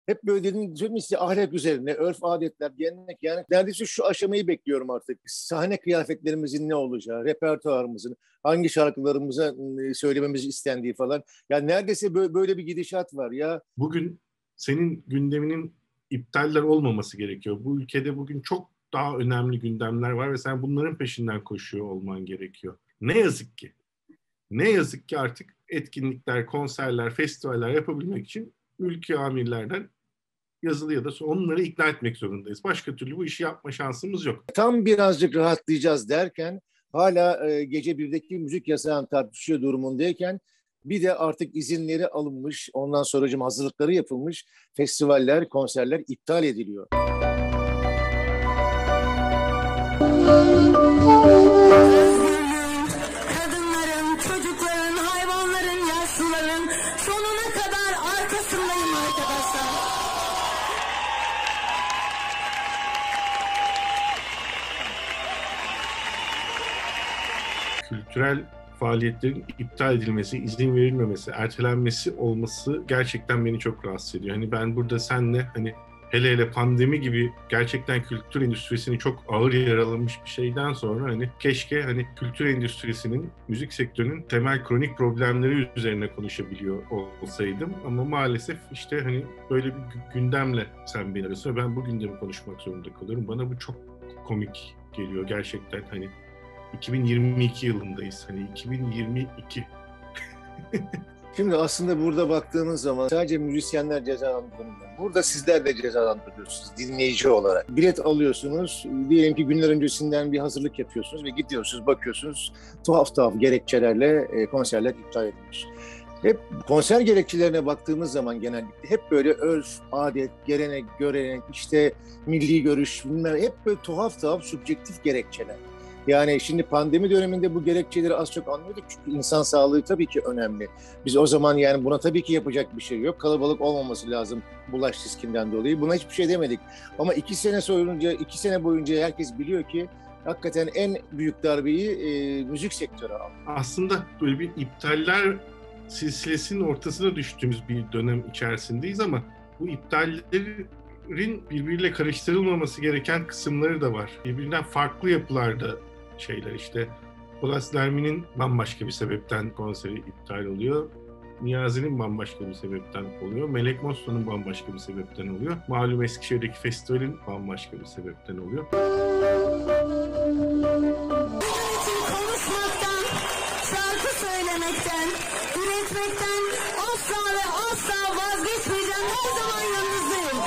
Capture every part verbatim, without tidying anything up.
hep böyle dedim, dedim işte ahlak üzerine, örf, adetler, gelenek, yani neredeyse şu aşamayı bekliyorum artık. Sahne kıyafetlerimizin ne olacağı, repertuarımızın, hangi şarkılarımıza söylememiz istendiği falan. Yani neredeyse böyle, böyle bir gidişat var ya. Bugün senin gündeminin iptaller olmaması gerekiyor. Bu ülkede bugün çok daha önemli gündemler var ve sen bunların peşinden koşuyor olman gerekiyor. Ne yazık ki. Ne yazık ki artık etkinlikler, konserler, festivaller yapabilmek için ülke amirlerden yazılı ya da onları ikna etmek zorundayız. Başka türlü bu işi yapma şansımız yok. Tam birazcık rahatlayacağız derken, hala e, gece birdeki müzik yasağını tartışıyor durumundayken, bir de artık izinleri alınmış, ondan sonracığım hazırlıkları yapılmış festivaller, konserler iptal ediliyor. Kadınların, çocukların, hayvanların, yaşlıların sonuna kadar arkasındayım arkadaşlar. Kültürel faaliyetlerin iptal edilmesi, izin verilmemesi, ertelenmesi olması gerçekten beni çok rahatsız ediyor. Hani ben burada senle hani hele hele pandemi gibi gerçekten kültür endüstrisini çok ağır yaralamış bir şeyden sonra hani keşke hani kültür endüstrisinin, müzik sektörünün temel kronik problemleri üzerine konuşabiliyor olsaydım. Ama maalesef işte hani böyle bir gündemle sen beni arasın ve ben bu gündemi konuşmak zorunda kalıyorum. Bana bu çok komik geliyor gerçekten. Hani iki bin yirmi iki yılındayız. Hani iki bin yirmi iki. Şimdi aslında burada baktığınız zaman sadece müzisyenler cezalandırılmıyor. Burada sizler de cezalandırıyorsunuz dinleyici olarak. Bilet alıyorsunuz, diyelim ki günler öncesinden bir hazırlık yapıyorsunuz ve gidiyorsunuz, bakıyorsunuz tuhaf tuhaf gerekçelerle e, konserler iptal edilmiş. Hep konser gerekçelerine baktığımız zaman genellikle hep böyle örf, adet, gelenek, görenek, işte milli görüş, bilmem, hep böyle tuhaf tuhaf subjektif gerekçeler. Yani şimdi pandemi döneminde bu gerekçeleri az çok anlıyorduk çünkü insan sağlığı tabii ki önemli. Biz o zaman yani buna tabii ki yapacak bir şey yok. Kalabalık olmaması lazım bulaş riskinden dolayı. Buna hiçbir şey demedik. Ama iki sene soyunca, iki sene boyunca herkes biliyor ki hakikaten en büyük darbeyi e, müzik sektörü aldı. Aslında böyle bir iptaller silsilesinin ortasına düştüğümüz bir dönem içerisindeyiz ama bu iptallerin birbiriyle karıştırılmaması gereken kısımları da var. Birbirinden farklı yapılarda şeyler işte. Polat Nermin'in bambaşka bir sebepten konseri iptal oluyor. Niyazi'nin bambaşka bir sebepten oluyor. Melek Mosso'nun bambaşka bir sebepten oluyor. Malum Eskişehir'deki festivalin bambaşka bir sebepten oluyor. Konuşmaktan, şarkı söylemekten, üretmekten asla ve asla vazgeçmeyeceğim. Her zaman yanınızdayım.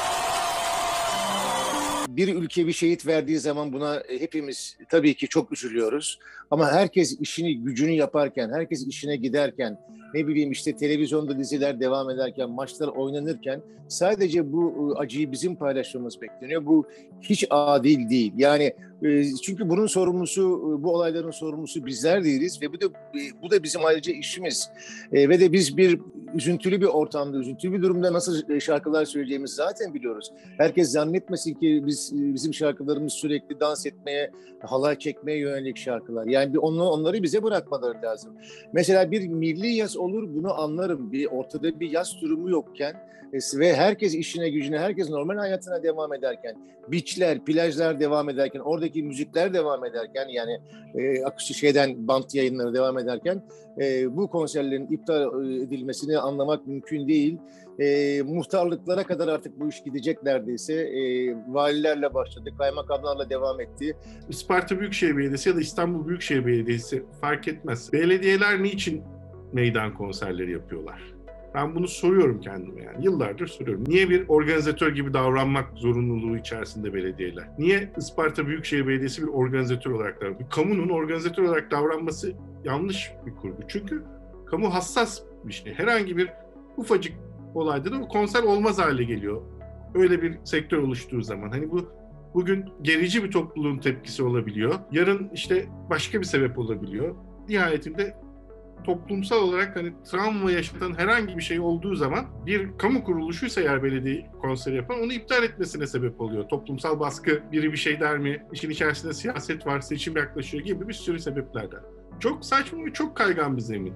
Bir ülke bir şehit verdiği zaman buna hepimiz tabii ki çok üzülüyoruz. Ama herkes işini, gücünü yaparken, herkes işine giderken, ne bileyim işte televizyonda diziler devam ederken, maçlar oynanırken sadece bu acıyı bizim paylaşmamız bekleniyor. Bu hiç adil değil. Yani çünkü bunun sorumlusu, bu olayların sorumlusu bizler değiliz ve bu da bu da bizim ayrıca işimiz. Ve de biz bir üzüntülü bir ortamda, üzüntülü bir durumda nasıl şarkılar söyleyeceğimizi zaten biliyoruz. Herkes zannetmesin ki biz bizim şarkılarımız sürekli dans etmeye, halay çekmeye yönelik şarkılar. Yani bir onu, onları bize bırakmaları lazım. Mesela bir milli yaz olur, bunu anlarım. Bir ortada bir yaz durumu yokken ve herkes işine gücüne, herkes normal hayatına devam ederken, beachler, plajlar devam ederken, oradaki müzikler devam ederken, yani e, akışı şeyden bant yayınları devam ederken e, bu konserlerin iptal edilmesini anlamak mümkün değil. E, muhtarlıklara kadar artık bu iş gidecek neredeyse. E, valilerle başladı, kaymakamlarla devam etti. Isparta Büyükşehir Belediyesi ya da İstanbul Büyükşehir Belediyesi fark etmez. Belediyeler niçin meydan konserleri yapıyorlar? Ben bunu soruyorum kendime yani. Yıllardır soruyorum. Niye bir organizatör gibi davranmak zorunluluğu içerisinde belediyeler? Niye Isparta Büyükşehir Belediyesi bir organizatör olarak davranıyor? Kamunun organizatör olarak davranması yanlış bir kurgu. Çünkü kamu hassas bir şey. Herhangi bir ufacık olayda da konser olmaz hale geliyor. Öyle bir sektör oluştuğu zaman. Hani bu bugün gerici bir topluluğun tepkisi olabiliyor. Yarın işte başka bir sebep olabiliyor. Nihayetinde toplumsal olarak hani travma yaşatan herhangi bir şey olduğu zaman bir kamu kuruluşuysa eğer belediye konseri yapan onu iptal etmesine sebep oluyor. Toplumsal baskı, biri bir şey der mi, işin içerisinde siyaset var, seçim yaklaşıyor gibi bir sürü sebeplerden. Çok saçma ve çok kaygan bir zemin.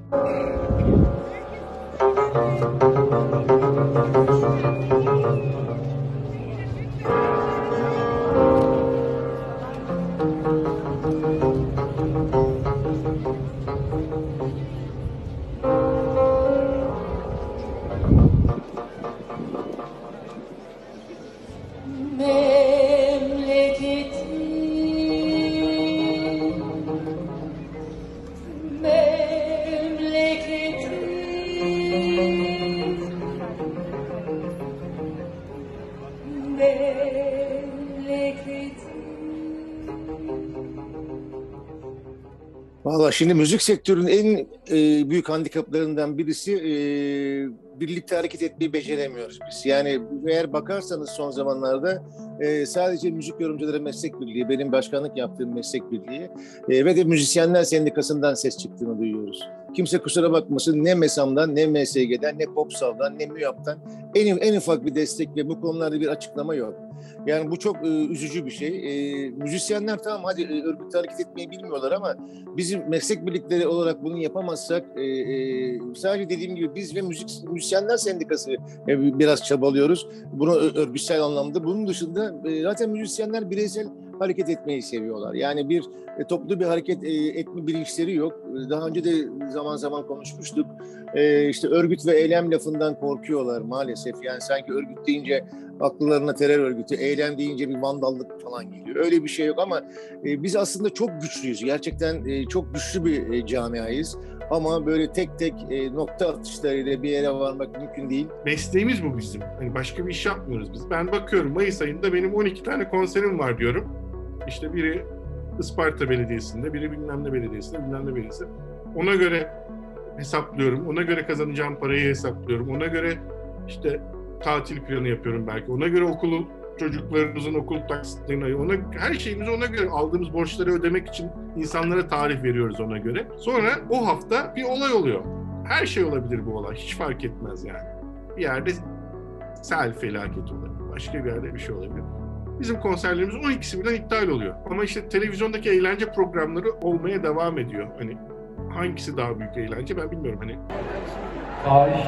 Valla şimdi müzik sektörünün en e, büyük handikaplarından birisi e, birlikte hareket etmeyi beceremiyoruz biz. Yani eğer bakarsanız son zamanlarda e, sadece Müzik Yorumcuları Meslek Birliği, benim başkanlık yaptığım meslek birliği e, ve de Müzisyenler Sendikası'ndan ses çıktığını duyuyoruz. Kimse kusura bakmasın, ne MESAM'dan, ne M S G'den, ne Popsal'dan, ne MÜYAP'tan en, en ufak bir destek ve bu konularda bir açıklama yok. Yani bu çok e, üzücü bir şey. E, müzisyenler tamam hadi e, örgütle hareket etmeyi bilmiyorlar ama bizim meslek birlikleri olarak bunu yapamazsak e, e, sadece dediğim gibi biz ve müzik müzisyenler sendikası e, biraz çabalıyoruz. Bunu örgütsel anlamda. Bunun dışında e, zaten müzisyenler bireysel hareket etmeyi seviyorlar. Yani bir e, toplu bir hareket e, etme bilinçleri yok. Daha önce de zaman zaman konuşmuştuk. E, işte örgüt ve eylem lafından korkuyorlar maalesef. Yani sanki örgüt deyince akıllarına terör örgütü, eylem deyince bir vandallık falan geliyor. Öyle bir şey yok ama e, biz aslında çok güçlüyüz. Gerçekten e, çok güçlü bir e, camiayız. Ama böyle tek tek e, nokta atışlarıyla bir yere varmak mümkün değil. Mesleğimiz bu bizim. Hani başka bir iş yapmıyoruz biz. Ben bakıyorum Mayıs ayında benim on iki tane konserim var diyorum. İşte biri Isparta Belediyesi'nde, biri bilmem ne belediyesinde, bilmem ne belediyesi. Ona göre hesaplıyorum. Ona göre kazanacağım parayı hesaplıyorum. Ona göre işte tatil planı yapıyorum belki. Ona göre okulu, çocuklarımızın okul taksitlerini, ona, her şeyimizi ona göre, aldığımız borçları ödemek için insanlara tarih veriyoruz ona göre. Sonra o hafta bir olay oluyor. Her şey olabilir bu olay. Hiç fark etmez yani. Bir yerde sel felaketi olabilir. Başka bir yerde bir şey olabilir. Bizim konserlerimiz on ikisi birden iptal oluyor. Ama işte televizyondaki eğlence programları olmaya devam ediyor. Hani hangisi daha büyük eğlence ben bilmiyorum. Hani tarih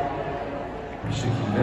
bir şekilde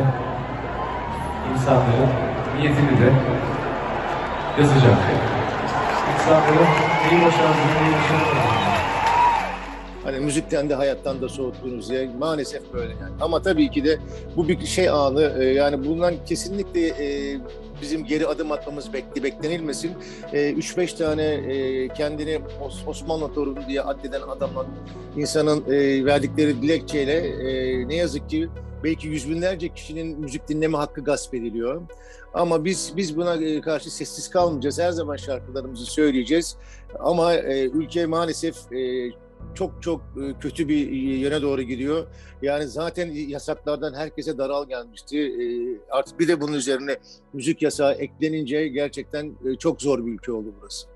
insanların niyetini de yazacak. İnsanların neyi başardığını, neyi başaramadığını. Hani müzikten de hayattan da soğuttuğunuz yer maalesef böyle yani. Ama tabii ki de bu bir şey anı e, yani bundan kesinlikle e, bizim geri adım atmamız bekli beklenilmesin. E, üç beş tane e, kendini Os- Osmanlı torunu diye addeden adamın insanın e, verdikleri dilekçeyle e, ne yazık ki belki yüz binlerce kişinin müzik dinleme hakkı gasp ediliyor. Ama biz biz buna karşı sessiz kalmayacağız. Her zaman şarkılarımızı söyleyeceğiz. Ama e, ülke maalesef e, çok çok kötü bir yöne doğru gidiyor. Yani zaten yasaklardan herkese daral gelmişti. Artık bir de bunun üzerine müzik yasağı eklenince gerçekten çok zor bir ülke oldu burası.